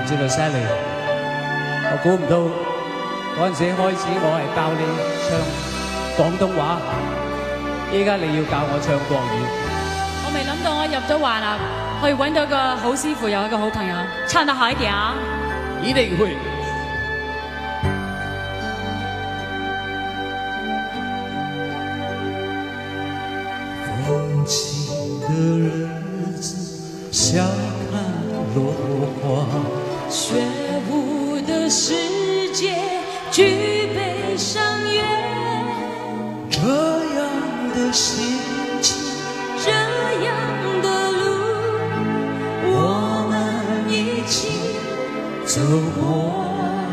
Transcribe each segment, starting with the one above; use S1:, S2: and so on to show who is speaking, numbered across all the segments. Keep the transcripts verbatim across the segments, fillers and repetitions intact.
S1: 知道 Sally， 我估唔到嗰陣時開始我係教你唱廣東話，依家你要教我唱國語。
S2: 我未諗到我入咗華納，可以揾到個好師傅，有一個好朋友，唱得好一點啊！
S1: 一定會。
S3: 风起的日子，笑看落花。
S2: 雪舞的世界，举杯相约。
S3: 这样的心情，
S2: 这样的路，
S3: 我们一起走过。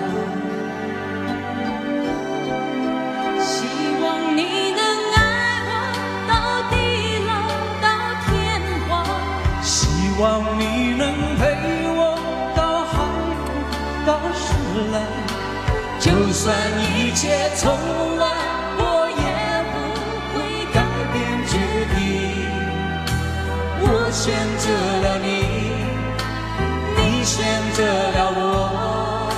S2: 希望你能爱我到地老到天荒，
S3: 希望你能陪我到海枯到石烂，就算一切重来，我也不会改变决定。我选择了你，你选择了我。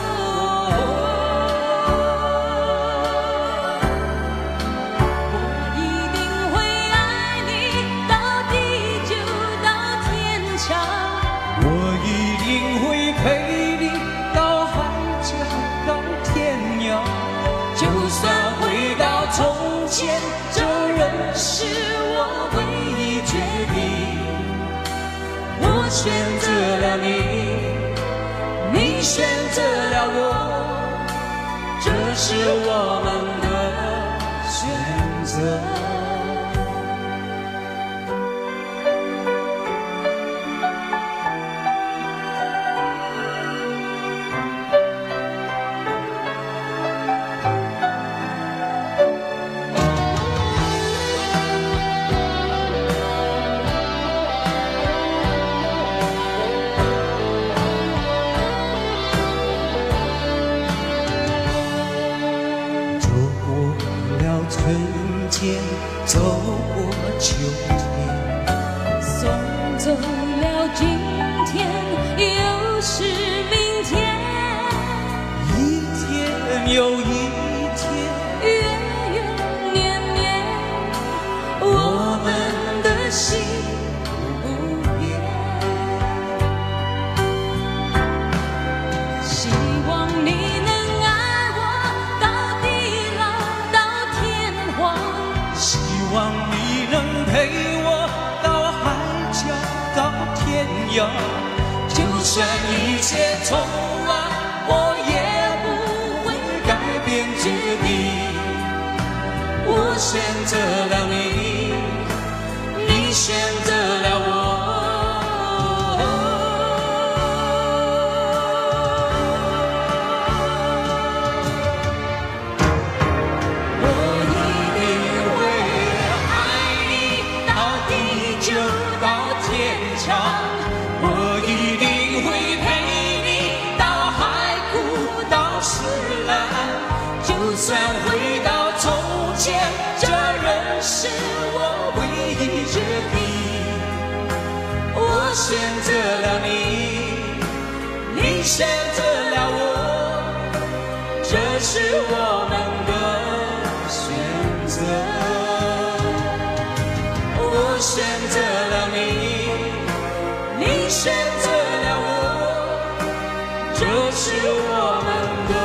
S3: 陪你到海角到天涯，就算回到从前，这仍是我唯一决定。我选择了你，你选择了我，这是我们的选择。走过秋天，
S2: 送走了今天，又是明天，
S3: 一天又一天，
S2: 月月年年，我们的心不变。希望你能爱我到地老到天荒，
S3: 希望你能陪我到海角到天涯，就算一切重来，我也不会改变决定。我选择了你，你选择了我。我一定会陪你到海枯到石烂，就算回到从前，这仍是我唯一决定。我选择了你，你选择了我，这是我们的选择。我选择了你，你选择了我，这是我们的